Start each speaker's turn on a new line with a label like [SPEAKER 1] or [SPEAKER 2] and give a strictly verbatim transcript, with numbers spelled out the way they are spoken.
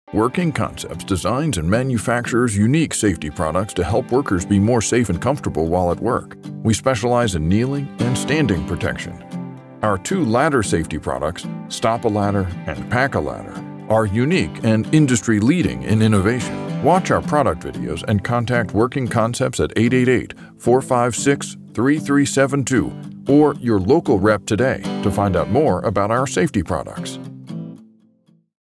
[SPEAKER 1] Working Concepts designs and manufactures unique safety products to help workers be more safe and comfortable while at work. We specialize in kneeling and standing protection. Our two ladder safety products, Stop-A-Ladder and Pack-A-Ladder, are unique and industry-leading in innovation. Watch our product videos and contact Working Concepts at eight eight eight, four five six, three three seven two or your local rep today to find out more about our safety products.